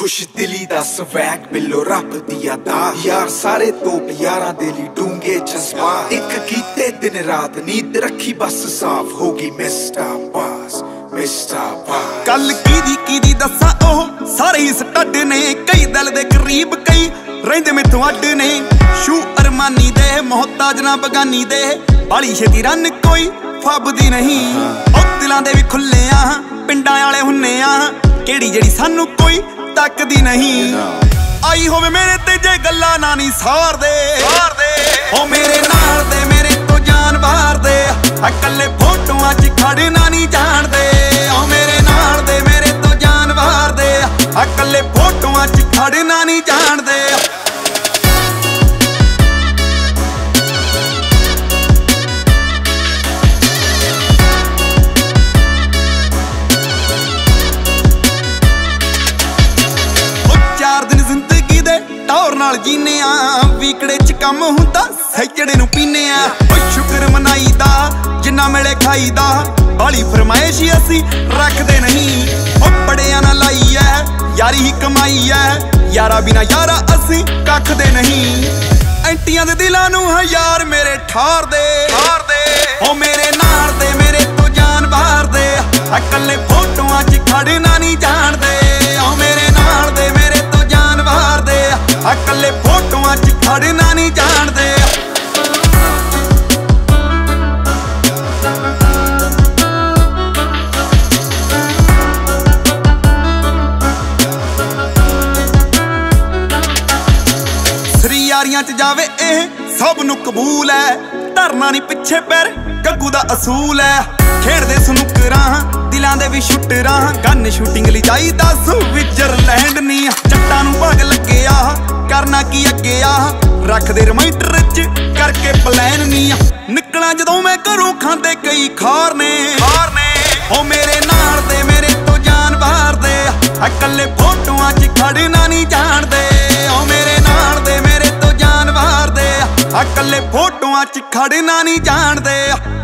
खुश दिली दा स्वैग मिलो रब दी अदा यार सारे तोप यारां दे लई डूंगे जज्बात एक कीते दिन रात नींद रखी बस साफ होगी मिस्टर बास कल की दसा ओह सारे ही स्टड ने कई दिल दे करीब कई रहिंदे मैथों अड ने शू अरमानी दे मोहताज ना बगानी दे बाली छेती रन कोई फबदी नहीं ओ दिलां दे भी खुले आ पिंडां वाले हुन्ने आ केड़ी जेड़ी सानू कोई तकदी नहीं आई होवे मेरे ते जे गल्ला ना नी सार दे ओ मेरे नाल दे मेरे तो जान बाहर दे अकले फोटोआं च खड़ना नहीं जान दे ओ मेरे नाल दे मेरे तो जान बाहर दे अकले फोटोआं च खड़ना नहीं जान दे जीने वीकड़े च कम हुंदा सैकड़े नूं पीने शुक्र मनाईदा जिन्ना मिले खाईदा बाली फरमाइश असी रखदे नहीं बड़िया ना लाई है यारी ही कमाई है यारा बिना यारा असी कखदे नहीं एंटियां दे दिलां नूं है यार मेरे ठार दे ओ मेरे नाल दे मेरे तो जान बाहर दे अकले फोटोआं च खड़ना नहीं जान दे ओ मेरे नाल दे मेरे तो जान बाहर दे अकले फोटोआं च खड़ना नहीं जान दे यारियां च जावे सब नूं कबूल है धरना नहीं पिछे पैर गग्गू दा असूल है खेड़दे सनुकरां दिलां दे भी शूटरां गन शूटिंग लई जाईदा स्विट्जरलैंड नी जट्टां नूं भाग लगे करना की अगे रखदे रिमाइंडर च करके प्लान नी निकलां जदों मैं घरों खांदे कई खार ने ओ मेरे नाल दे मेरे तो जान बाहर दे अकले फोटोआं च खड़ना नहीं जान दे ओ मेरे नाल दे मेरे तो जान बाहर दे अकले फोटोआं च खड़ना नहीं जान दे।